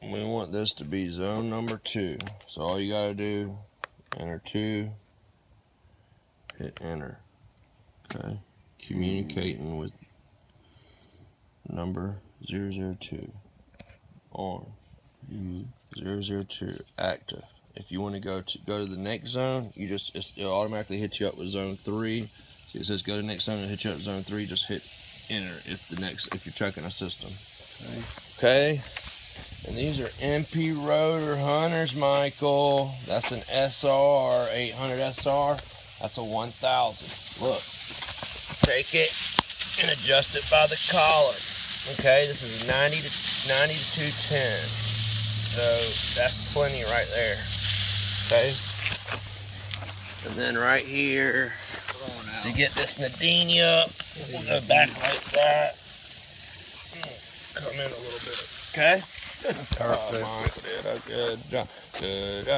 We want this to be zone number 2. So all you gotta do, enter 2, hit enter. Okay, communicating with number 002 on. 002 active. If you want to go to the next zone, you just it'll automatically hit you up with zone 3. See, it says go to the next zone and hit you up with zone 3. Just hit enter if you're checking a system. Okay. And these are MP-rotor hunters, Michael. That's an SR 800 SR. That's a 1000. Look, take it and adjust it by the collar. Okay, this is 90 to 210. So that's plenty right there. Okay. And then right here, to get this Nadine up, we'll go back like that. Come in a little bit. Okay. Perfect. Oh, Michael did a good job. Good job.